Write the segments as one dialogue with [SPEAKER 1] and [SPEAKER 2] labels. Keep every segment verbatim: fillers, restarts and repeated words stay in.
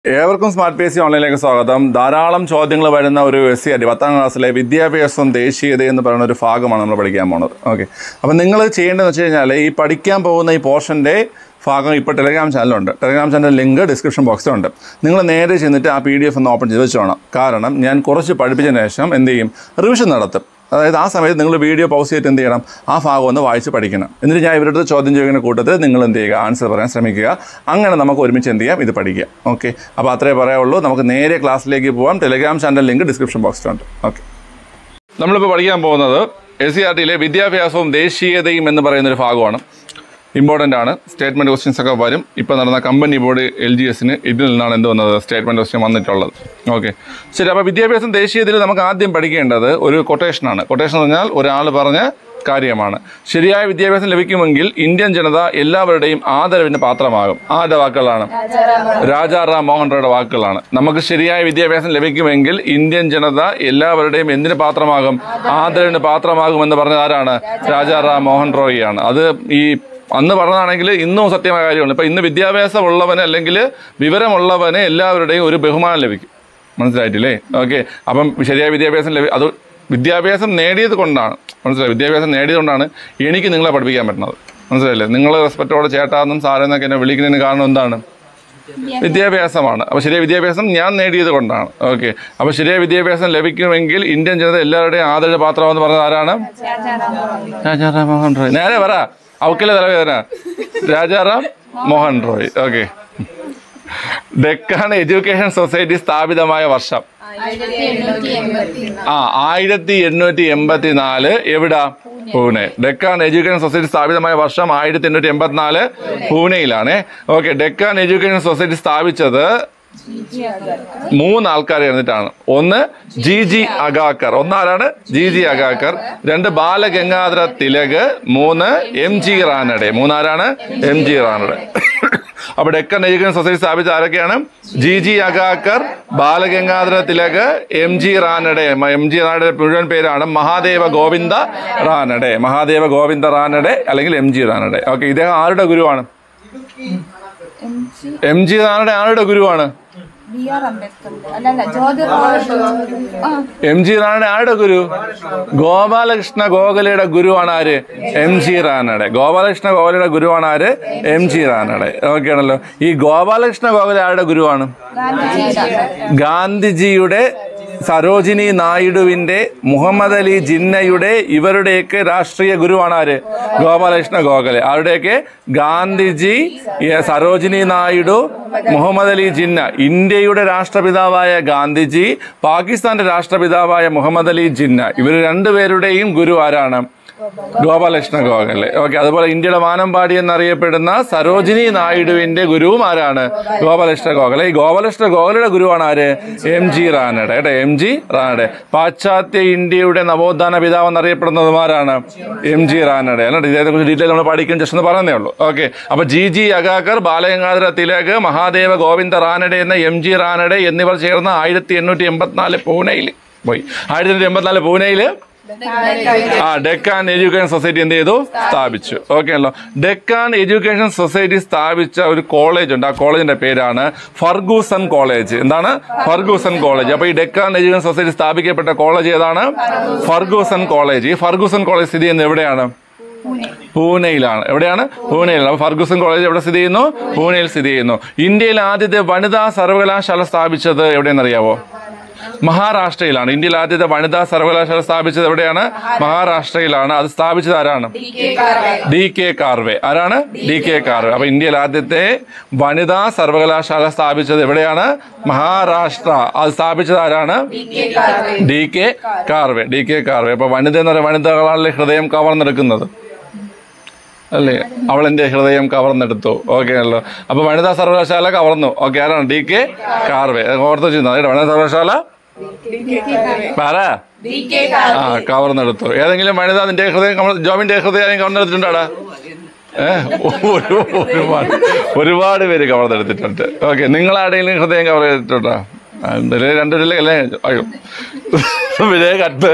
[SPEAKER 1] ഏവർക്കും smart P S C ഓൺലൈനിലേക്ക് സ്വാഗതം. ധാരാളം ചോദ്യങ്ങൾ വരുന്ന ഒരു എസ് സി ആർ ടി പത്താം ക്ലാസ്സിലെ വിദ്യാഭ്യാസം ദേശീയത എന്ന് പറയുന്ന ഒരു ഭാഗമാണ് നമ്മൾ പഠിക്കാൻ പോകുന്നത്. ഓക്കെ, അപ്പോൾ നിങ്ങൾ ചെയ്യേണ്ടതെന്ന് വെച്ച് കഴിഞ്ഞാൽ ഈ പഠിക്കാൻ പോകുന്ന ഈ പോർഷൻ്റെ ഭാഗം ഇപ്പോൾ ടെലഗ്രാം ചാനലുണ്ട്. ടെലഗ്രാം ചാനൽ ലിങ്ക് ഡിസ്ക്രിപ്ഷൻ ബോക്സിലുണ്ട്. നിങ്ങൾ നേരെ ചെന്നിട്ട് ആ പി ഡി എഫ് ഒന്ന് ഓപ്പൺ ചെയ്ത് വെച്ചോണം. കാരണം ഞാൻ കുറച്ച് പഠിപ്പിച്ചതിന് ശേഷം എന്ത് ചെയ്യും, റിവിഷൻ നടത്തും. അതായത് ആ സമയത്ത് നിങ്ങൾ വീഡിയോ പൗസ് ചെയ്തിട്ട് എന്ത് ചെയ്യണം, ആ ഭാഗം ഒന്ന് വായിച്ച് പഠിക്കണം. എന്നിട്ട് ഞാൻ ഇവരുടെ ചോദ്യം ചോദിക്കുന്ന കൂട്ടത്തിൽ നിങ്ങൾ എന്ത് ചെയ്യുക, ആൻസർ പറയാൻ ശ്രമിക്കുക. അങ്ങനെ നമുക്ക് ഒരുമിച്ച് എന്ത് ചെയ്യാം, ഇത് പഠിക്കാം. ഓക്കെ, അപ്പോൾ അത്രേ പറയാനുള്ളൂ. നമുക്ക് നേരെ ക്ലാസ്സിലേക്ക് പോകാം. ടെലഗ്രാം ചാനൽ ലിങ്ക് ഡിസ്ക്രിപ്ഷൻ ബോക്സിലുണ്ട്. ഓക്കെ, നമ്മളിപ്പോൾ പഠിക്കാൻ പോകുന്നത് എസ് സി ആർ ടിയിലെ വിദ്യാഭ്യാസവും ദേശീയതയും എന്ന് പറയുന്നൊരു ഭാഗമാണ്. ഇമ്പോർട്ടൻ്റ് ആണ്. സ്റ്റേറ്റ്മെൻറ്റ് ക്വസ്റ്റ്യൻസ് ഒക്കെ വരും. ഇപ്പോൾ നടന്ന കമ്പനി ബോർഡ് എൽ ജി എസിന് ഇതിൽ നിന്നാണ് എന്ത് വന്നത്, സ്റ്റേറ്റ്മെൻറ്റ് ക്വസ്റ്റ്യൻ വന്നിട്ടുള്ളത്. ഓക്കെ, ശരി. അപ്പോൾ വിദ്യാഭ്യാസം ദേശീയതയിൽ നമുക്ക് ആദ്യം പഠിക്കേണ്ടത് ഒരു കൊട്ടേഷനാണ്. കൊട്ടേഷൻ എന്ന് പറഞ്ഞാൽ ഒരാൾ പറഞ്ഞ കാര്യമാണ്. ശരിയായ വിദ്യാഭ്യാസം ലഭിക്കുമെങ്കിൽ ഇന്ത്യൻ ജനത എല്ലാവരുടെയും ആദരവിന് പാത്രമാകും. ആരുടെ വാക്കുകളാണ്? രാജാ റാം മോഹൻ റോയുടെ വാക്കുകളാണ്. നമുക്ക് ശരിയായ വിദ്യാഭ്യാസം ലഭിക്കുമെങ്കിൽ ഇന്ത്യൻ ജനത എല്ലാവരുടെയും എന്തിന് പാത്രമാകും, ആദരവിന് പാത്രമാകുമെന്ന് പറഞ്ഞത് ആരാണ്? രാജാ റാം മോഹൻ റോയിയാണ്. അത് ഈ അന്ന് പറഞ്ഞതാണെങ്കിൽ ഇന്നും സത്യമായ കാര്യമാണ്. ഇപ്പം ഇന്ന് വിദ്യാഭ്യാസം ഉള്ളവന് അല്ലെങ്കിൽ വിവരമുള്ളവന് എല്ലാവരുടെയും ഒരു ബഹുമാനം ലഭിക്കും. മനസ്സിലായിട്ടില്ലേ? ഓക്കെ, അപ്പം ശരിയായ വിദ്യാഭ്യാസം ലഭി അത് വിദ്യാഭ്യാസം നേടിയത് കൊണ്ടാണ്. മനസ്സിലായി? വിദ്യാഭ്യാസം നേടിയത് കൊണ്ടാണ് എനിക്ക് നിങ്ങളെ പഠിപ്പിക്കാൻ പറ്റുന്നത്. മനസ്സിലായില്ലേ? നിങ്ങൾ റെസ്പെക്റ്റോടെ ചേട്ടാന്നും സാറെന്നൊക്കെ എന്നെ വിളിക്കുന്നതിന് കാരണം എന്താണ്? വിദ്യാഭ്യാസമാണ്. അപ്പോൾ ശരിയായ വിദ്യാഭ്യാസം ഞാൻ നേടിയത് കൊണ്ടാണ്. ഓക്കെ, അപ്പോൾ ശരിയായ വിദ്യാഭ്യാസം ലഭിക്കുമെങ്കിൽ ഇന്ത്യൻ ജനത എല്ലാവരുടെയും ആദരവ് പാത്രമെന്ന് പറഞ്ഞത് ആരാണ്? രാജാറാം മോഹൻ റോയ്. നേരെ പറ, അവക്കിലെ തലവേദന. Rajaram Mohan Roy. Okay, Deccan education society സ്ഥാപിതമായ വർഷം ആ ആയിരത്തി എണ്ണൂറ്റി എൺപത്തി നാല്. എവിടാ? പൂനെ. ഡെക്കാൻ എഡ്യൂക്കേഷൻ സൊസൈറ്റി സ്ഥാപിതമായ വർഷം ആയിരത്തി എണ്ണൂറ്റി എൺപത്തിനാല് പൂനെയിലാണ്. ഓക്കെ, ഡെക്കാൻ എഡ്യൂക്കേഷൻ സൊസൈറ്റി സ്ഥാപിച്ചത് മൂന്ന് ആൾക്കാർ ഇരുന്നിട്ടാണ്. ഒന്ന് ജി ജി അഗാക്കർ. ഒന്നാരാണ്? G G Agarkar. രണ്ട് ബാലഗംഗാധര തിലക്. മൂന്ന് എം ജി റാനഡെ. മൂന്നാരാണ്? M G Ranade. അപ്പൊ ഡെക്കൻ എഡ്യൂക്കേഷൻ സൊസൈറ്റി സ്ഥാപിച്ച ആരൊക്കെയാണ്? G G Agarkar, Balagangadhara Tilak, M G Ranade. M G Ranade മുഴുവൻ പേരാണ് മഹാദേവ ഗോവിന്ദ റാനഡെ. മഹാദേവ ഗോവിന്ദ റാനഡെ അല്ലെങ്കിൽ എം ജി റാനഡെ. ഓക്കെ, ഇദ്ദേഹം ആരുടെ ഗുരുവാണ്? എം ജി റാനഡെ ആരുടെ ഗുരുവാണ്? എം ജി റാനഡെ ആരുടെ ഗുരു? ഗോപാലകൃഷ്ണ ഗോഖലെയുടെ ഗുരുവാണ് ആര്? M G Ranade. ഗോപാലകൃഷ്ണ ഗോഖലെയുടെ ഗുരുവാണ് ആര്? M G Ranade. ഓക്കെ ആണല്ലോ. ഈ ഗോപാലകൃഷ്ണ ഗോഖലെ ആരുടെ ഗുരുവാണ്? ഗാന്ധിജിയുടെ, സരോജിനി നായിഡുവിന്റെ, മുഹമ്മദ് അലി ജിന്നയുടെ, ഇവരുടെയൊക്കെ രാഷ്ട്രീയ ഗുരുവാണ് ആര്? ഗോപാലകൃഷ്ണ ഗോഖലെ. ആരുടെയൊക്കെ? ഗാന്ധിജി, സരോജിനി നായിഡു, മുഹമ്മദ് അലി ജിന്ന. ഇന്ത്യയുടെ രാഷ്ട്രപിതാവായ ഗാന്ധിജി, പാകിസ്ഥാന്റെ രാഷ്ട്രപിതാവായ മുഹമ്മദ് അലി ജിന്ന. ഇവർ രണ്ടുപേരുടെയും ഗുരു ആരാണ്? ഗോപാലകൃഷ്ണ ഗോഖലെ. ഓക്കെ, അതുപോലെ ഇന്ത്യയുടെ വാനമ്പാടി എന്നറിയപ്പെടുന്ന സരോജിനി നായിഡുവിന്റെ ഗുരുവും ആരാണ്? ഗോപാലകൃഷ്ണ ഗോഖലെ. ഈ ഗോപാലകൃഷ്ണ ഗോഖലെയുടെ ഗുരുവാണ് ആര്? M G Ranade. കേട്ടോ, എം ജി റാനഡെ. പാശ്ചാത്യ ഇന്ത്യയുടെ നവോത്ഥാന പിതാവ് എന്നറിയപ്പെടുന്നതും ആരാണ്? M G Ranade. അല്ല, ഇദ്ദേഹത്തെ കുറിച്ച് ഡീറ്റെയിൽ നമ്മൾ പഠിക്കും, ജസ്റ്റ് എന്ന് പറയുന്നേ ഉള്ളൂ. ഓക്കെ, അപ്പൊ ജി ജി അഗാക്കർ, ബാലഗംഗാധര തിലക്, മഹാദേവ ഗോവിന്ദ റാനഡെ എന്ന എം ജി റാനഡെ എന്നിവർ ചേർന്ന് ആയിരത്തി എണ്ണൂറ്റി എൺപത്തിനാല് പൂനെയിൽ പോയി. ആയിരത്തി എണ്ണൂറ്റി എൺപത്തിനാല് പൂനെയിൽ ആ ഡെക്കാൻ എഡ്യൂക്കേഷൻ സൊസൈറ്റി എന്ത് ചെയ്തു? സ്ഥാപിച്ചു. ഓക്കെ ആണല്ലോ. ഡെക്കാൻ എഡ്യൂക്കേഷൻ സൊസൈറ്റി സ്ഥാപിച്ച ഒരു കോളേജ് ഉണ്ട്. ആ കോളേജിന്റെ പേരാണ് ഫർഗൂസൺ കോളേജ്. എന്താണ്? Fergusson college. അപ്പൊ ഈ ഡെക്കാൻ എഡ്യൂക്കേഷൻ സൊസൈറ്റി സ്ഥാപിക്കപ്പെട്ട കോളേജ് ഏതാണ്? Fergusson college. ഈ ഫർഗൂസൺ കോളേജ് സ്ഥിതി ചെയ്യുന്നത് എവിടെയാണ്? പൂനെയിലാണ്. എവിടെയാണ്? പൂനെയിലാണ്. അപ്പൊ ഫർഗൂസൺ കോളേജ് എവിടെ സ്ഥിതി ചെയ്യുന്നു? പൂനെയിൽ സ്ഥിതി ചെയ്യുന്നു. ഇന്ത്യയിൽ ആദ്യത്തെ വനിതാ സർവകലാശാല സ്ഥാപിച്ചത് എവിടെയെന്നറിയാവോ? മഹാരാഷ്ട്രയിലാണ്. ഇന്ത്യയിൽ ആദ്യത്തെ വനിതാ സർവകലാശാല സ്ഥാപിച്ചത് എവിടെയാണ്? മഹാരാഷ്ട്രയിലാണ്. അത് സ്ഥാപിച്ചത് ആരാണ്? D K Karve. ആരാണ്? D K Karve. അപ്പൊ ഇന്ത്യയിൽ ആദ്യത്തെ വനിതാ സർവകലാശാല സ്ഥാപിച്ചത് എവിടെയാണ്? മഹാരാഷ്ട്ര. അത് സ്ഥാപിച്ചത് ആരാണ്? D K Karve. D K Karve. അപ്പൊ വനിത എന്ന് പറയുന്ന വനിതകളാണല്ലേ ഹൃദയം കവർന്നെടുക്കുന്നത് അല്ലേ? അവൾ എൻ്റെ ഹൃദയം കവർന്നെടുത്തു. ഓക്കെ ആണല്ലോ. അപ്പൊ വനിതാ സർവകലാശാല കവർന്നു. ഓക്കെ, ആരാണ്? D K Karve. ഓർത്ത് വെച്ചിരുന്നത് വനിതാ സർവകലാശാല പറ. ആ, കവർന്നെടുത്തു. ഏതെങ്കിലും വനിത നിന്റെ ഹൃദയം, ജോബിന്റെ ഹൃദയം കവർന്നെടുത്തിട്ടുണ്ടാടാ? ഏഹ് ഒരുപാട് ഒരുപാട് പേര് കവർന്നെടുത്തിട്ടുണ്ട്. ഓക്കെ, നിങ്ങളാരുടെയെങ്കിലും ഹൃദയം കവർ ചെയ്തിട്ടുണ്ടോ? രണ്ടുപേരല്ലേ? അല്ലേ? അയ്യോ, വിജയ കട്ട്.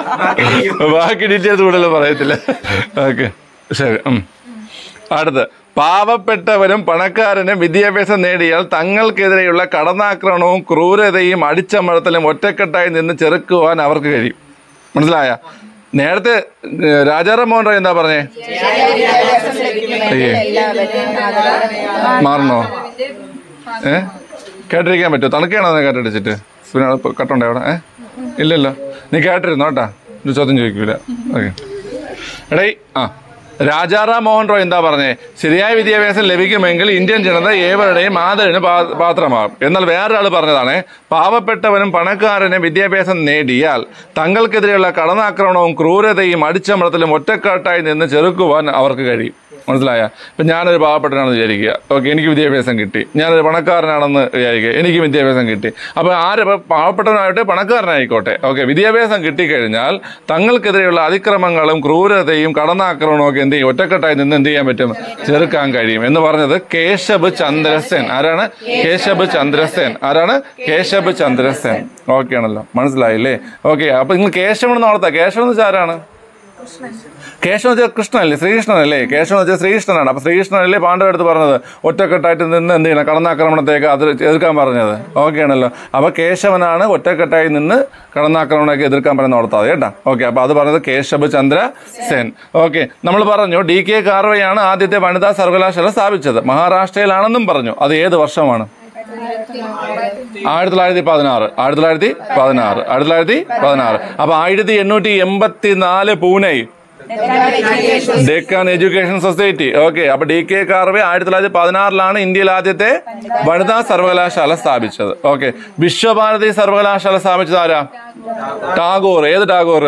[SPEAKER 1] ബാക്കി ഡീറ്റെയിൽസ് കൂടുതൽ പറയത്തില്ല. ഓക്കെ, ശരി. അടുത്ത് പാവപ്പെട്ടവരും പണക്കാരനും വിദ്യാഭ്യാസം നേടിയാൽ തങ്ങൾക്കെതിരെയുള്ള കടന്നാക്രമണവും ക്രൂരതയും അടിച്ചമർത്തലും ഒറ്റക്കെട്ടായി നിന്ന് ചെറുക്കുവാൻ അവർക്ക് കഴിയും. മനസ്സിലായ? നേരത്തെ രാജാറാം മോഹൻ റോയ് എന്താ പറഞ്ഞേ? അയ്യേ മാറണോ? ഏ കേട്ടിരിക്കാൻ പറ്റുമോ? തണുക്കുകയാണോ നീ കേട്ടടിച്ചിട്ട്? കട്ടുണ്ടോ അവിടെ? ഏ ഇല്ലല്ലോ, നീ കേട്ടിരുന്നോ കേട്ടാ, ഒരു ചോദ്യം ചോദിക്കൂല. ഓക്കെ എടേ ആ രാജാറാം മോഹൻ റോയ് എന്താ പറഞ്ഞേ? ശരിയായ വിദ്യാഭ്യാസം ലഭിക്കുമെങ്കിൽ ഇന്ത്യൻ ജനത ഏവരുടെയും ആദരവിന് പാത്രമാകും. എന്നാൽ വേറൊരാൾ പറഞ്ഞതാണ്, പാവപ്പെട്ടവനും പണക്കാരനും വിദ്യാഭ്യാസം നേടിയാൽ തങ്ങൾക്കെതിരെയുള്ള കടന്നാക്രമണവും ക്രൂരതയും അടിച്ചമർത്തലും ഒറ്റക്കെട്ടായി നിന്ന് ചെറുക്കുവാൻ അവർക്ക് കഴിയും. മനസ്സിലായ? ഇപ്പം ഞാനൊരു പാവപ്പെട്ടവനാണെന്ന് വിചാരിക്കുക, ഓക്കെ, എനിക്ക് വിദ്യാഭ്യാസം കിട്ടി. ഞാനൊരു പണക്കാരനാണെന്ന് വിചാരിക്കുക, എനിക്ക് വിദ്യാഭ്യാസം കിട്ടി. അപ്പോൾ ആര് പാവപ്പെട്ടവനായിട്ട് പണക്കാരനായിക്കോട്ടെ, ഓക്കെ, വിദ്യാഭ്യാസം കിട്ടിക്കഴിഞ്ഞാൽ തങ്ങൾക്കെതിരെയുള്ള അതിക്രമങ്ങളും ക്രൂരതയും കടന്നാക്രമണവും ഒക്കെ എന്ത് ചെയ്യും? ഒറ്റക്കെട്ടായി നിന്ന് എന്ത് ചെയ്യാൻ പറ്റും? ചെറുക്കാൻ കഴിയും എന്ന് പറഞ്ഞത് കേശബ് ചന്ദ്രസേൻ. ആരാണ്? കേശബ് ചന്ദ്രസേൻ. ആരാണ്? കേശബ് ചന്ദ്രസേൻ. ഓക്കെ ആണല്ലോ, മനസ്സിലായില്ലേ? ഓക്കെ, അപ്പോൾ നിങ്ങൾ കേശവൻ എന്ന് ഓർത്താ. കേശവൻ എന്ന് വെച്ചാൽ ആരാണ്? കേശവൻ വെച്ചാൽ കൃഷ്ണനല്ലേ, ശ്രീകൃഷ്ണനല്ലേ? കേശവൻ വെച്ചാൽ ശ്രീകൃഷ്ണനാണ്. അപ്പോൾ ശ്രീകൃഷ്ണനല്ലേ പാണ്ഡവരുടെ അടുത്ത് പറഞ്ഞത് ഒറ്റക്കെട്ടായിട്ട് നിന്ന് എന്ത് ചെയ്യണം? കടന്നാക്രമണത്തേക്ക് അത് എതിർക്കാൻ പറഞ്ഞത്. ഓക്കെ ആണല്ലോ. അപ്പോൾ കേശവനാണ് ഒറ്റക്കെട്ടായി നിന്ന് കടന്നാക്രമണമൊക്കെ എതിർക്കാൻ പറയുന്ന ഓർത്താൽ കേട്ടോ. ഓക്കെ, അപ്പോൾ അത് പറഞ്ഞത് കേശബ് ചന്ദ്ര സെൻ. ഓക്കെ, നമ്മൾ പറഞ്ഞു ഡി കെ കാർവെയാണ് ആദ്യത്തെ വനിതാ സർവകലാശാല സ്ഥാപിച്ചത്. മഹാരാഷ്ട്രയിലാണെന്നും പറഞ്ഞു. അത് ഏത് വർഷമാണ്? ആയിരത്തി തൊള്ളായിരത്തി പതിനാറ് ആയിരത്തി തൊള്ളായിരത്തി പതിനാറ് ആയിരത്തി തൊള്ളായിരത്തി പതിനാറ് അപ്പൊ ആയിരത്തി എണ്ണൂറ്റി എൺപത്തി നാല് Pune Deccan education society. Okay, അപ്പൊ ഡി കെ കാർവെ ആയിരത്തി തൊള്ളായിരത്തി പതിനാറിലാണ് ഇന്ത്യയിൽ ആദ്യത്തെ വനിതാ സർവകലാശാല സ്ഥാപിച്ചത്. ഓക്കെ, വിശ്വഭാരതി സർവകലാശാല സ്ഥാപിച്ചത് ആരാ? ടാഗോർ. ഏത് ടാഗോർ?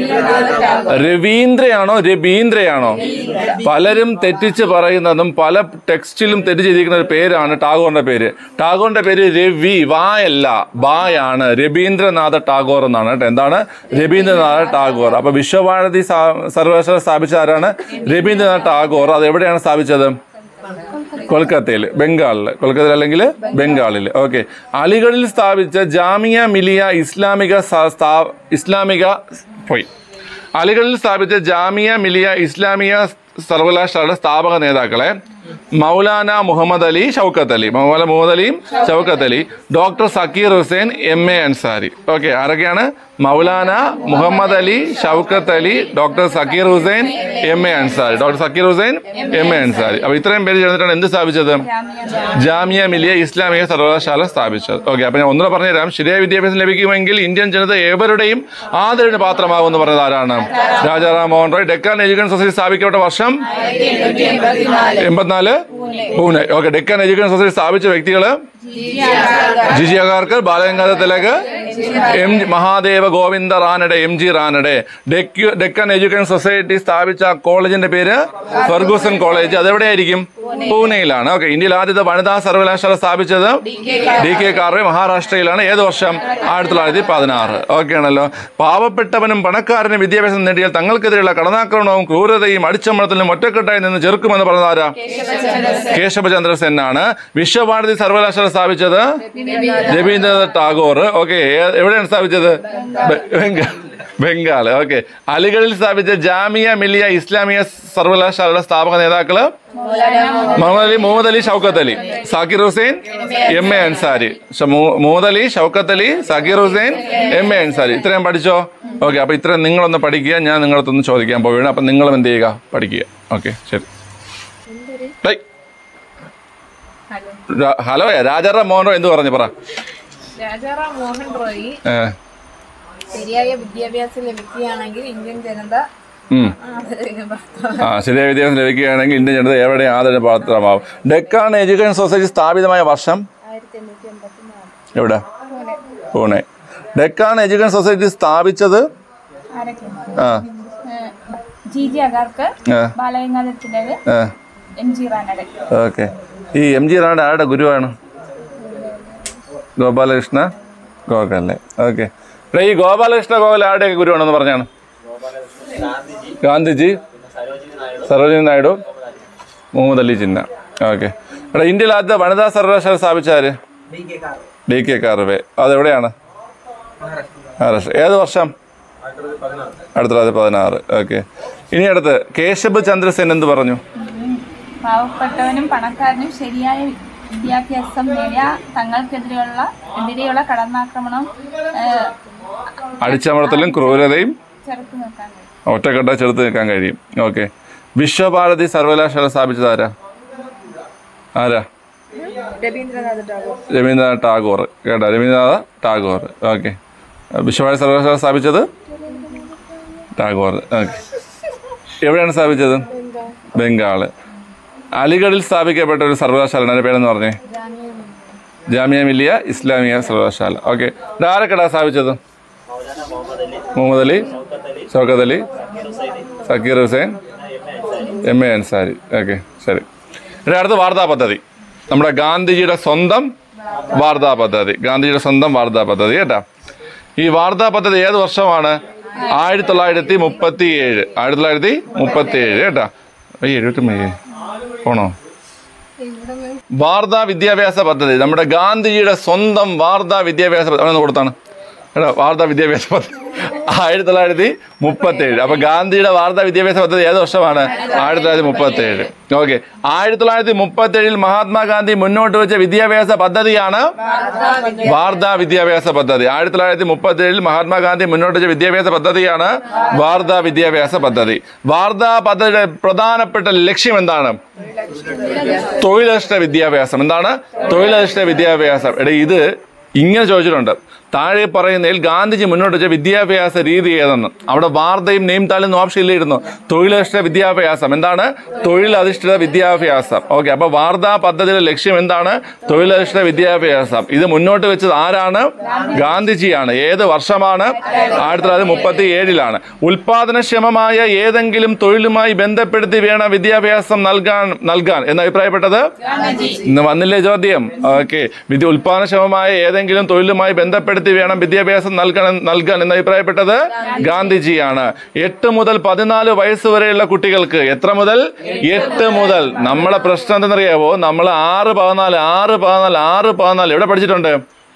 [SPEAKER 1] രവീന്ദ്രയാണോ രവീന്ദ്രയാണോ? പലരും തെറ്റിച്ച് പറയുന്നതും പല ടെക്സ്റ്റിലും തെറ്റിച്ചിരിക്കുന്ന ഒരു പേരാണ് ടാഗോറിന്റെ പേര്. ടാഗോറിന്റെ പേര് രവി, വായല്ല ബായാണ്. രവീന്ദ്രനാഥ ടാഗോർ എന്നാണ് കേട്ടോ. എന്താണ്? രവീന്ദ്രനാഥ ടാഗോർ. അപ്പൊ വിശ്വഭാരതി സർവകലാശാല സ്ഥാപിച്ച ആരാണ്? രവീന്ദ്രനാഥ ടാഗോർ. അത് എവിടെയാണ് സ്ഥാപിച്ചത്? കൊൽക്കത്തയിൽ, ബംഗാളിൽ. കൊൽക്കത്തയിൽ അല്ലെങ്കിൽ ബംഗാളിൽ. ഓക്കെ, അലിഗഡിൽ സ്ഥാപിച്ച ജാമിയ മിലിയ ഇസ്ലാമിക ഇസ്ലാമിക പോയി അലിഗഡിൽ സ്ഥാപിച്ച ജാമിയ മിലിയ ഇസ്ലാമിയ സർവകലാശാലയുടെ സ്ഥാപക നേതാക്കളെ മൗലാന മുഹമ്മദ് അലി ഷൗക്കത്ത് അലി മൗലാന മുഹമ്മദ് അലിയും Shaukat Ali, doctor Zakir Hussain, M A Ansari. Okay, ആരൊക്കെയാണ്? Maulana Muhammad Ali, Shaukat Ali, doctor Zakir Hussain, M A Ansari. Doctor Zakir Hussain, M A Ansari. അപ്പൊ ഇത്രയും പേര് ചേർന്നിട്ടാണ് എന്ത് സ്ഥാപിച്ചത്? ജാമിയ മിലിയ ഇസ്ലാമിക സർവകലാശാല സ്ഥാപിച്ചത്. ഓക്കെ, അപ്പൊ ഞാൻ ഒന്നുകൂടെ പറഞ്ഞുതരാം. ശരിയായ വിദ്യാഭ്യാസം ലഭിക്കുമെങ്കിൽ ഇന്ത്യൻ ജനത ഏവരുടെയും ആദരവിന് പാത്രമാകും എന്ന് പറഞ്ഞത് ആരാണ്? രാജാറാം മോഹൻ റോയ്. ഡെക്കാൻ എഡ്യൂക്കേഷൻ സൊസൈറ്റി സ്ഥാപിക്കപ്പെട്ട വർഷം എൺപത്തിനാല് Pune. Okay, Deccan education society സ്ഥാപിച്ച വ്യക്തികള് G G Agarkar, Balagangadhara Tilak, M Mahadeva Govinda Ranade, M G Ranade. Deccan education society സ്ഥാപിച്ച കോളേജിന്റെ പേര് ഫെർഗൂസൺ കോളേജ്. അതെവിടെയായിരിക്കും? പൂനെയിലാണ്. ഓക്കെ, ഇന്ത്യയിൽ ആദ്യത്തെ വനിതാ സർവകലാശാല സ്ഥാപിച്ചത് ഡി കെ കാർവെ, മഹാരാഷ്ട്രയിലാണ്. ഏത് വർഷം? ആയിരത്തി തൊള്ളായിരത്തി പതിനാറ്. ഓക്കെ ആണല്ലോ. പാവപ്പെട്ടവനും പണക്കാരനും വിദ്യാഭ്യാസം നേടിയാൽ തങ്ങൾക്കെതിരെയുള്ള കടന്നാക്രമണവും ക്രൂരതയും അടിച്ചമർത്തലും ഒറ്റക്കെട്ടായി നിന്ന് ചെറുക്കുമെന്ന് പറഞ്ഞത് ആരാ? കേശബ് ചന്ദ്ര സെൻ ആണ്. വിശ്വഭാരതി സർവകലാശാല സ്ഥാപിച്ചത് രവീന്ദ്രനാഥ് ടാഗോർ. ഓക്കെ, എവിടെയാണ് സ്ഥാപിച്ചത്? ബംഗാൾ. ഓക്കെ, അലിഗഡിൽ സ്ഥാപിച്ച ജാമിയ മിലിയ ഇസ്ലാമിയ സർവകലാശാലയുടെ സ്ഥാപക നേതാക്കള് Muhammad Ali, Muhammad Ali, Shaukat Ali, Zakir Hussain, M A Ansari. Muhammad Ali, Shaukat Ali, Zakir Hussain, M A Ansari. ഇത്രയും പഠിച്ചോ? ഓക്കെ, അപ്പൊ ഇത്രയും നിങ്ങളൊന്ന് പഠിക്കുക. ഞാൻ നിങ്ങളടുത്തൊന്ന് ചോദിക്കാൻ പോവുകയാണ്. അപ്പൊ നിങ്ങളും എന്ത് ചെയ്യുക? പഠിക്കുക. ഓക്കെ, ശരി. ഹലോ, രാജാറാം മോഹൻ റോയ് എന്ത് പറഞ്ഞു? പറ.
[SPEAKER 2] രാജാറാം മോഹൻ റോയ് ശരിയായ വിദ്യാഭ്യാസം ലഭിക്കുകയാണെങ്കിൽ ഇന്ത്യൻ ജനത
[SPEAKER 1] ആ ശരിയായ വിദ്യാഭ്യാസം ലഭിക്കുകയാണെങ്കിൽ ഇന്ത്യൻ ജനത എവിടെ ആദരവിന് പാത്രമാവും. ഡെക്കാൻ എഡ്യൂക്കേഷൻ സൊസൈറ്റി സ്ഥാപിതമായ വർഷം എവിടെ? പൂനെ. ഡെക്കാൻ എഡ്യൂക്കേഷൻ സൊസൈറ്റി സ്ഥാപിച്ചത് ആ
[SPEAKER 2] G G Agarkar, Balagangadhara Tilak, M G Ranade.
[SPEAKER 1] Okay, ഈ എം ജി റാനഡെ ആരുടെ ഗുരുവാണ്? ഗോപാലകൃഷ്ണ ഗോഖലെ. ഓക്കെ, ഈ ഗോപാലകൃഷ്ണ ഗോഖലെ ആരുടെയൊക്കെ ഗുരുവാണെന്ന് പറഞ്ഞാണ്? ഗാന്ധിജി, സരോജിനി നായിഡു, മുഹമ്മദ് അലി ജിന്ന. ഓക്കെ, എടാ ഇന്ത്യയിൽ ആദ്യത്തെ വനിതാ സർവകലാശാല സ്ഥാപിച്ചാര്? D K Karve. അതെവിടെയാണ്? മഹാരാഷ്ട്ര. ഏത് വർഷം? ആയിരത്തി തൊള്ളായിരത്തി പതിനാറ്. ഓക്കെ, ഇനി അടുത്ത് കേശബ് ചന്ദ്ര സെൻ എന്ത് പറഞ്ഞു?
[SPEAKER 2] പാവപ്പെട്ടവനും പണക്കാരനും ശരിയായ വിദ്യാഭ്യാസം നേടിയ തങ്ങൾക്കെതിരെയുള്ള എതിരെയുള്ള കടന്നാക്രമണം
[SPEAKER 1] അടിച്ചമർത്തലും ക്രൂരതയും
[SPEAKER 2] ചെറുത്തു നിൽക്കാൻ കഴിയും.
[SPEAKER 1] ഒറ്റക്കെട്ട ചെറുത്ത് നിൽക്കാൻ കഴിയും. ഓക്കെ. വിശ്വഭാരതി സർവകലാശാല സ്ഥാപിച്ചത് ആരാ ആരാ
[SPEAKER 3] രവീന്ദ്രനാഥ് ടാഗോർ.
[SPEAKER 1] രവീന്ദ്രനാഥ് ടാഗോർ. കേട്ടോ, രവീന്ദ്രനാഥ് ടാഗോർ. ഓക്കെ. വിശ്വഭാരതി സർവകലാശാല സ്ഥാപിച്ചത് ടാഗോർ. ഓക്കെ. എവിടെയാണ് സ്ഥാപിച്ചത്? ബംഗാള്. അലിഗഡിൽ സ്ഥാപിക്കപ്പെട്ട ഒരു സർവകലാശാല അതിൻ്റെ പേരെന്ന് പറഞ്ഞേ? ജാമിയ മില്ലിയ ഇസ്ലാമിയ സർവകലാശാല. ഓക്കെ. ആരൊക്കെടാ സ്ഥാപിച്ചത്? Muhammad Ali, Shaukat Ali, Zakir Hussain, M A Ansari. Okay, ശരി. ഇതിൻ്റെ അടുത്ത് വാർത്താ പദ്ധതി. നമ്മുടെ ഗാന്ധിജിയുടെ സ്വന്തം വാർത്താ പദ്ധതി. ഗാന്ധിജിയുടെ സ്വന്തം വാർത്താ പദ്ധതി കേട്ടോ. ഈ വാർത്താ പദ്ധതി ഏത് വർഷമാണ്? ആയിരത്തി തൊള്ളായിരത്തി മുപ്പത്തി ഏഴ് ആയിരത്തി തൊള്ളായിരത്തി മുപ്പത്തി ഏഴ് കേട്ടോ. എഴുപത്തി മെയ് പോണോ? വാർത്താ വിദ്യാഭ്യാസ പദ്ധതി. നമ്മുടെ ഗാന്ധിജിയുടെ സ്വന്തം വാർത്താ വിദ്യാഭ്യാസ പദ്ധതി അവിടെ നിന്ന് കൊടുത്താണ് കേട്ടോ. വാർത്താ വിദ്യാഭ്യാസ പദ്ധതി ആയിരത്തി തൊള്ളായിരത്തി മുപ്പത്തി ഏഴ്. അപ്പൊ ഗാന്ധിജിയുടെ വാർത്താ വിദ്യാഭ്യാസ പദ്ധതി ഏത് വർഷമാണ്? ആയിരത്തി തൊള്ളായിരത്തി മുപ്പത്തി ഏഴ്. ഓക്കെ. ആയിരത്തി തൊള്ളായിരത്തി മുപ്പത്തി ഏഴിൽ മഹാത്മാഗാന്ധി മുന്നോട്ട് വെച്ച വിദ്യാഭ്യാസ പദ്ധതിയാണ് വാർത്താ വിദ്യാഭ്യാസ പദ്ധതി. ആയിരത്തി തൊള്ളായിരത്തി മുപ്പത്തി ഏഴിൽ മഹാത്മാഗാന്ധി മുന്നോട്ട് വെച്ച വിദ്യാഭ്യാസ പദ്ധതിയാണ് വാർത്താ വിദ്യാഭ്യാസ പദ്ധതി. വാർത്താ പദ്ധതിയുടെ പ്രധാനപ്പെട്ട ലക്ഷ്യം എന്താണ്? തൊഴിലധിഷ്ഠിത വിദ്യാഭ്യാസം. എന്താണ്? തൊഴിലധിഷ്ഠിത വിദ്യാഭ്യാസം. എടേ, ഇത് ഇങ്ങനെ ചോദിച്ചിട്ടുണ്ട്. താഴെ പറയുന്നതിൽ ഗാന്ധിജി മുന്നോട്ട് വെച്ച വിദ്യാഭ്യാസ രീതി ഏതെന്ന്. അവിടെ വാർത്തയും നെയിം താലും ഓപ്ഷൻ ഇല്ലായിരുന്നു. തൊഴിലധിഷ്ഠിത വിദ്യാഭ്യാസം. എന്താണ്? തൊഴിലധിഷ്ഠിത വിദ്യാഭ്യാസം. ഓക്കെ. അപ്പൊ വാർത്താ പദ്ധതിയുടെ ലക്ഷ്യം എന്താണ്? തൊഴിലധിഷ്ഠിത വിദ്യാഭ്യാസം. ഇത് മുന്നോട്ട് വെച്ചത് ആരാണ്? ഗാന്ധിജിയാണ്. ഏത് വർഷമാണ്? ആയിരത്തി തൊള്ളായിരത്തി മുപ്പത്തി ഏഴിലാണ്. ഉൽപാദനക്ഷമമായ ഏതെങ്കിലും തൊഴിലുമായി ബന്ധപ്പെടുത്തി വേണം വിദ്യാഭ്യാസം നൽകാൻ നൽകാൻ എന്ന് അഭിപ്രായപ്പെട്ടത് ഇന്ന് വന്നില്ലേ ചോദ്യം? ഓക്കെ. വിദ്യ ഉൽപാദനക്ഷമമായ ഏതെങ്കിലും തൊഴിലുമായി ബന്ധപ്പെടുത്തി വേണം വിദ്യാഭ്യാസം നൽകണം നൽകാൻ എന്ന് അഭിപ്രായപ്പെട്ടത് ഗാന്ധിജിയാണ്. എട്ട് മുതൽ പതിനാല് വയസ്സ് വരെയുള്ള കുട്ടികൾക്ക്, എത്ര മുതൽ? എട്ട് മുതൽ. നമ്മളെ പ്രശ്നം എന്തെന്നറിയാവോ? നമ്മൾ ആറ് പതിനാല് ആറ് പതിനാല് ആറ് പതിനാല് എവിടെ പഠിച്ചിട്ടുണ്ട്?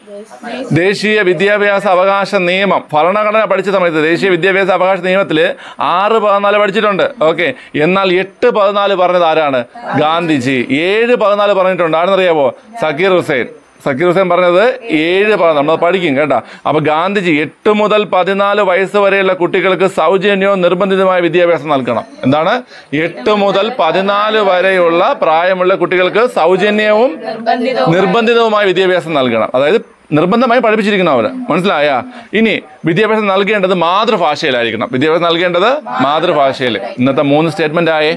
[SPEAKER 1] ദേശീയ വിദ്യാഭ്യാസ അവകാശ നിയമം, ഭരണഘടന പഠിച്ച സമയത്ത് ദേശീയ വിദ്യാഭ്യാസ അവകാശ നിയമത്തിൽ ആറ് പതിനാല് പഠിച്ചിട്ടുണ്ട്. ഓക്കെ. എന്നാൽ എട്ട് പതിനാല് പറഞ്ഞത് ആരാണ്? ഗാന്ധിജി. ഏഴ് പതിനാല് പറഞ്ഞിട്ടുണ്ട്. ആരെന്നറിയാവോ? സക്കീർ ഹുസൈൻ. സക്കീർ ഹുസൈൻ പറഞ്ഞത് ഏഴ് പതിനാല്. നമ്മൾ പഠിക്കും കേട്ടോ. അപ്പൊ ഗാന്ധിജി എട്ട് മുതൽ പതിനാല് വയസ്സ് വരെയുള്ള കുട്ടികൾക്ക് സൗജന്യവും നിർബന്ധിതമായ വിദ്യാഭ്യാസം നൽകണം. എന്താണ്? എട്ട് മുതൽ പതിനാല് വരെയുള്ള പ്രായമുള്ള കുട്ടികൾക്ക് സൗജന്യവും നിർബന്ധിതവുമായ വിദ്യാഭ്യാസം നൽകണം. അതായത് നിർബന്ധമായി പഠിപ്പിച്ചിരിക്കണം അവര്. മനസ്സിലായ? ഇനി വിദ്യാഭ്യാസം നൽകേണ്ടത് മാതൃഭാഷയിലായിരിക്കണം. വിദ്യാഭ്യാസം നൽകേണ്ടത് മാതൃഭാഷയിൽ. ഇന്നത്തെ മൂന്ന് സ്റ്റേറ്റ്മെന്റ് ആയേ.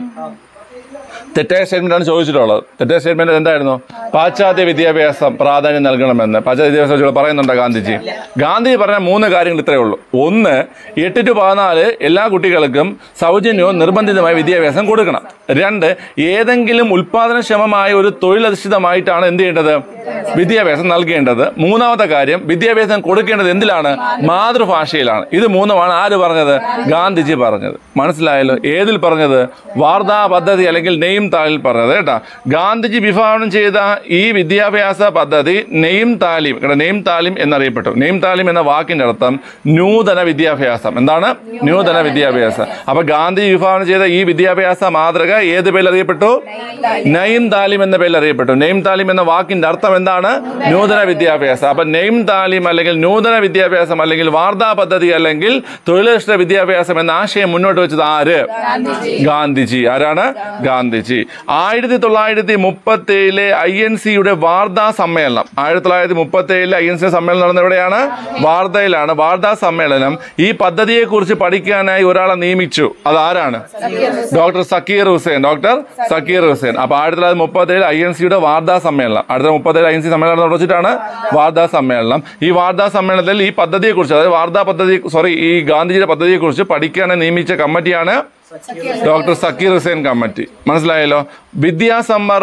[SPEAKER 1] തെറ്റായ സ്റ്റേറ്റ്മെന്റ് ആണ് ചോദിച്ചിട്ടുള്ളത്. തെറ്റായ സ്റ്റേറ്റ്മെന്റ് എന്തായിരുന്നു? പാശ്ചാത്യ വിദ്യാഭ്യാസം പ്രാധാന്യം നൽകണമെന്ന് പാശ്ചാത്യ വിദ്യാഭ്യാസം പറയുന്നുണ്ട് ഗാന്ധിജി. ഗാന്ധിജി പറഞ്ഞ മൂന്ന് കാര്യങ്ങൾ ഇത്രയേ ഉള്ളൂ. ഒന്ന്, എട്ട് ടു പതിനാല് എല്ലാ കുട്ടികൾക്കും സൗജന്യവും നിർബന്ധിതമായ വിദ്യാഭ്യാസം കൊടുക്കണം. രണ്ട്, ഏതെങ്കിലും ഉൽപാദനക്ഷമമായ ഒരു തൊഴിലധിഷ്ഠിതമായിട്ടാണ് എന്ത് ചെയ്യേണ്ടത്? വിദ്യാഭ്യാസം നൽകേണ്ടത്. മൂന്നാമത്തെ കാര്യം, വിദ്യാഭ്യാസം കൊടുക്കേണ്ടത് എന്തിലാണ്? മാതൃഭാഷയിലാണ്. ഇത് മൂന്നുമാണ് ആര് പറഞ്ഞത്? ഗാന്ധിജി പറഞ്ഞത്. മനസ്സിലായല്ലോ? ഏതിൽ പറഞ്ഞത്? വാർത്താ പദ്ധതി അല്ലെങ്കിൽ നെയിം താലിൽ പറഞ്ഞത് കേട്ടോ. ഗാന്ധിജി വിഭാവനം ചെയ്ത ഈ വിദ്യാഭ്യാസ പദ്ധതി നെയിം താലിം നെയിം താലിം എന്നറിയപ്പെട്ടു. നെയിം താലിം എന്ന വാക്കിന്റെ അർത്ഥം നൂതന വിദ്യാഭ്യാസം. എന്താണ്? നൂതന വിദ്യാഭ്യാസം. അപ്പൊ ഗാന്ധിജി വിഭാവനം ചെയ്ത ഈ വിദ്യാഭ്യാസ മാതൃക ഏത് പേരിൽ അറിയപ്പെട്ടു? നെയിം താലിം എന്ന പേരിൽ അറിയപ്പെട്ടു. നെയിം താലിം എന്ന വാക്കിന്റെ അർത്ഥം എന്താണ്? നൂതന വിദ്യാഭ്യാസം. അപ്പൊ നെയിം താലിം അല്ലെങ്കിൽ നൂതന വിദ്യാഭ്യാസം അല്ലെങ്കിൽ വാർത്താ പദ്ധതി അല്ലെങ്കിൽ തൊഴിലധിഷ്ഠിത വിദ്യാഭ്യാസം എന്ന ആശയം മുന്നോട്ട് വെച്ചത് ആര്? ഗാന്ധിജി. ആരാണ്? ഗാന്ധിജി. ആയിരത്തി തൊള്ളായിരത്തി മുപ്പത്തി ഏഴിലെ ഐ എൻ സിയുടെ വാർത്താ സമ്മേളനം ആയിരത്തി തൊള്ളായിരത്തി മുപ്പത്തി ഏഴിലെ ഐ എൻ സി സമ്മേളനം നടന്ന എവിടെയാണ്? വാർത്തയിലാണ്. വാർത്താ സമ്മേളനം ഈ പദ്ധതിയെ കുറിച്ച് പഠിക്കാനായി ഒരാളെ നിയമിച്ചു. അത് ആരാണ്? ഡോക്ടർ സക്കീർ ഹുസൈൻ. ഡോക്ടർ സക്കീർ ഹുസൈൻ. അപ്പൊ ആയിരത്തി തൊള്ളായിരത്തി മുപ്പത്തി ഏഴ് ഐ എൻ സിയുടെ വാർത്താ സമ്മേളനം ആയിരത്തി തൊള്ളായിരത്തി മുപ്പത്തി ഏഴ് ഐ എൻ സി സമ്മേളനം നടന്നിട്ടാണ് വാർത്താ സമ്മേളനം. ഈ വാർത്താ സമ്മേളനത്തിൽ ഈ പദ്ധതിയെ കുറിച്ച്, അതായത് വാർത്താ പദ്ധതി സോറി ഈ ഗാന്ധിജിയുടെ പദ്ധതിയെ കുറിച്ച് പഠിക്കാനായി നിയമിച്ച കമ്മിറ്റിയാണ് ഡോക്ടർ സക്കീർ ഹുസൈൻ കമ്മിറ്റി. മനസ്സിലായല്ലോ? വിദ്യാസമ്പർ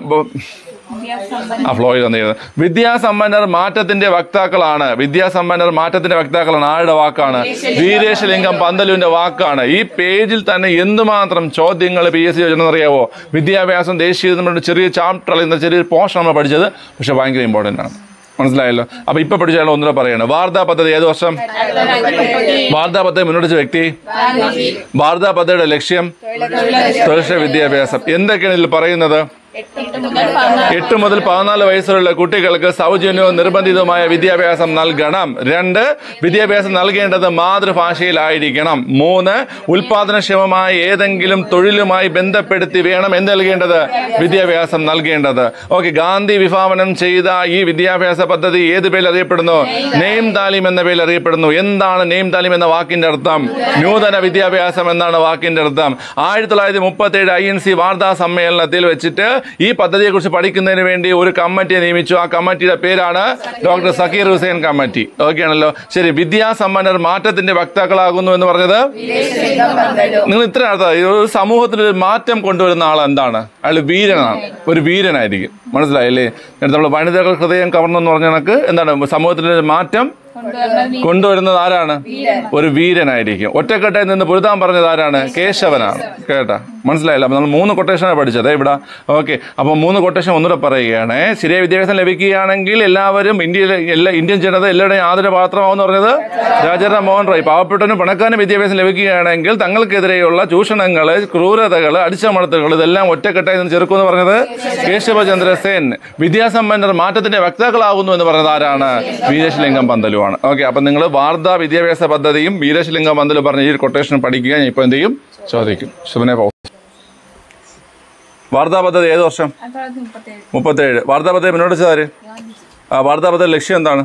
[SPEAKER 1] ആ ഫ്ലോയിൽ വന്നിരുന്നത് വിദ്യാസമ്പന്നർ മാറ്റത്തിന്റെ വക്താക്കളാണ്. വിദ്യാസമ്പന്നർ മാറ്റത്തിന്റെ വക്താക്കളാണ്. ആരുടെ വാക്കാണ്? വീരേശലിംഗം പന്തലുവിന്റെ വാക്കാണ്. ഈ പേജിൽ തന്നെ എന്തുമാത്രം ചോദ്യങ്ങൾ പി എസ് സി ചോദിച്ചെന്നറിയാവോ? വിദ്യാഭ്യാസം ദേശീയ നമ്മുടെ ചെറിയ ചാപ്റ്റർ എന്ന ചെറിയൊരു പോർഷൻ നമ്മൾ പഠിച്ചത്, പക്ഷെ ഭയങ്കര ഇമ്പോർട്ടൻ്റ് ആണ്. മനസ്സിലായല്ലോ. അപ്പൊ ഇപ്പൊ പഠിച്ചാലും ഒന്നുകൂടെ പറയാണ്. വാർധാ പദ്ധതി ഏത് വർഷം? വാർധാ പദ്ധതി മുന്നോട്ട് വെച്ച വ്യക്തി? വാർധാ പദ്ധതിയുടെ ലക്ഷ്യം തൊഴിൽ വിദ്യാഭ്യാസം. എന്തൊക്കെയാണ് ഇതിൽ പറയുന്നത്? എട്ട് മുതൽ പതിനാല് വയസ്സുള്ള കുട്ടികൾക്ക് സൗജന്യവും നിർബന്ധിതവുമായ വിദ്യാഭ്യാസം നൽകണം. രണ്ട്, വിദ്യാഭ്യാസം നൽകേണ്ടത് മാതൃഭാഷയിലായിരിക്കണം. മൂന്ന്, ഉൽപാദനക്ഷമമായ ഏതെങ്കിലും തൊഴിലുമായി ബന്ധപ്പെടുത്തി വേണം എന്ത് നൽകേണ്ടത്? വിദ്യാഭ്യാസം നൽകേണ്ടത്. ഓക്കെ, ഗാന്ധി വിഭാവനം ചെയ്ത ഈ വിദ്യാഭ്യാസ പദ്ധതി ഏത് പേരിൽ അറിയപ്പെടുന്നു? നെയിം താലിം എന്ന പേരിൽ അറിയപ്പെടുന്നു. എന്താണ് നെയിം താലിം എന്ന വാക്കിന്റെ അർത്ഥം? നൂതന വിദ്യാഭ്യാസം എന്നാണ് വാക്കിന്റെ അർത്ഥം. ആയിരത്തി തൊള്ളായിരത്തി മുപ്പത്തി ഏഴ് ഐ എൻ സി വാർത്താ സമ്മേളനത്തിൽ വെച്ചിട്ട് ഈ പദ്ധതിയെ കുറിച്ച് പഠിക്കുന്നതിന് വേണ്ടി ഒരു കമ്മിറ്റിയെ നിയമിച്ചു. ആ കമ്മിറ്റിയുടെ പേരാണ് doctor Zakir Hussain committee. Okay ആണല്ലോ. ശരി, വിദ്യാസമ്പന്നർ മാറ്റത്തിന്റെ വക്താക്കളാകുന്നു എന്ന് പറഞ്ഞത് നിങ്ങൾ ഇത്ര അർത്ഥം. ഒരു സമൂഹത്തിൽ ഒരു മാറ്റം കൊണ്ടുവരുന്ന ആൾ എന്താണ്? അയാൾ വീരനാണ്, ഒരു വീരനായിരിക്കും. മനസ്സിലായില്ലേ? നമ്മൾ വനിതകൾ ഹൃദയം കവർന്നെന്ന് പറഞ്ഞ കണക്ക് എന്താണ് സമൂഹത്തിൽ മാറ്റം കൊണ്ടുവരുന്നത് ആരാണ്? ഒരു വീരനായിരിക്കും. ഒറ്റക്കെട്ടായി നിന്ന് പൊരുതാൻ പറഞ്ഞത് ആരാണ്? കേശവനാണ്. കേട്ടാ, മനസ്സിലായില്ല? അപ്പൊ നമ്മൾ മൂന്ന് കൊട്ടേഷനാണ് പഠിച്ചത് ഇവിടെ. ഓക്കെ, അപ്പൊ മൂന്ന് കൊട്ടേഷൻ ഒന്നുകൂടെ പറയുകയാണ്. ശരിയായ വിദ്യാഭ്യാസം ലഭിക്കുകയാണെങ്കിൽ എല്ലാവരും ഇന്ത്യയിലെ എല്ലാ ഇന്ത്യൻ ജനത എല്ലാവരുടെയും ആദരപാത്രമാവെന്ന് പറഞ്ഞത് രാജാറാം മോഹൻ റോയ്. പാവപ്പെട്ടവനും പണക്കാരനും വിദ്യാഭ്യാസം ലഭിക്കുകയാണെങ്കിൽ തങ്ങൾക്കെതിരെയുള്ള ചൂഷണങ്ങൾ, ക്രൂരതകൾ, അടിച്ചമർത്തലുകൾ ഇതെല്ലാം ഒറ്റക്കെട്ടായി നിന്ന് ചെറുക്കുമെന്ന് പറഞ്ഞത് കേശവചന്ദ്ര സെൻ. വിദ്യാസമ്പന്നർ മാറ്റത്തിന്റെ വക്താക്കളാകുന്നു എന്ന് പറഞ്ഞത് ആരാണ്? വീരേശലിംഗം പന്തലുമാണ്. ഓക്കെ, അപ്പൊ നിങ്ങൾ വാർധാ വിദ്യാഭ്യാസ പദ്ധതിയും വീരേശലിംഗം പന്തലും പറഞ്ഞ ഈ കൊട്ടേഷൻ പഠിക്കുക. ഞാൻ ഇപ്പൊ എന്ത് ചെയ്യും? ചോദിക്കും. ശുഭനെ പോ. വാർധാ പദ്ധതി ഏത് വർഷം? മുപ്പത്തേഴ്. വാർധാ പദ്ധതി മുന്നോട്ട് വെച്ചതാര്? ആ വാർധാ പദ്ധതി ലക്ഷ്യം എന്താണ്?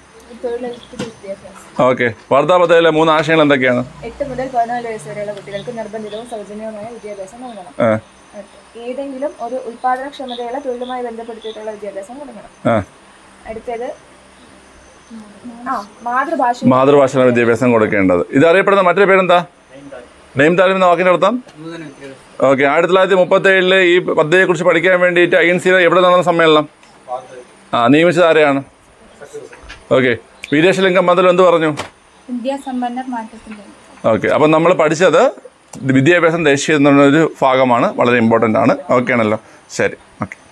[SPEAKER 1] ഓക്കെ, വാർധാ പദ്ധതിയിലെ മൂന്ന് ആശയങ്ങൾ എന്തൊക്കെയാണ്?
[SPEAKER 3] എട്ട് മുതൽ പതിനാല് വയസ്സ് വരെയുള്ള കുട്ടികൾക്ക് നിർബന്ധിതവും സൗജന്യവുമായ വിദ്യാഭ്യാസം നൽകണം. ഏതെങ്കിലും ഒരു ഉൽപാദനക്ഷമതയുള്ള തൊഴിലുമായി ബന്ധപ്പെടുത്തിയിട്ടുള്ള വിദ്യാഭ്യാസം കൊടുക്കണം. അടുത്തത് മാതൃഭാഷ
[SPEAKER 1] മാതൃഭാഷ വിദ്യാഭ്യാസം കൊടുക്കേണ്ടത്. ഇത് അറിയപ്പെടുന്ന മറ്റൊരു പേരെന്താ? നെയിം താലിം എന്ന വാക്കിന്റെ അർത്ഥം? ഓക്കെ, ആയിരത്തി തൊള്ളായിരത്തി മുപ്പത്തി ഏഴില് ഈ പദ്ധതിയെ കുറിച്ച് പഠിക്കാൻ വേണ്ടിയിട്ട് ഐ എൻ സി എവിടെ നടന്ന സമ്മേളനം? ആ നിയമിച്ചത് ആരെയാണ്? ഓക്കെ, വീരേശലിംഗം പന്തൽ എന്ത് പറഞ്ഞു?
[SPEAKER 2] വിദ്യാസമ്പന്നർ മാറ്റത്തിന്റെ.
[SPEAKER 1] ഓക്കെ, അപ്പം നമ്മൾ പഠിച്ചത് വിദ്യാഭ്യാസം ദേശീയ എന്നൊരു ഭാഗമാണ്. വളരെ ഇമ്പോർട്ടൻ്റ് ആണ്. ഓക്കെ ആണല്ലോ. ശരി, ഓക്കെ.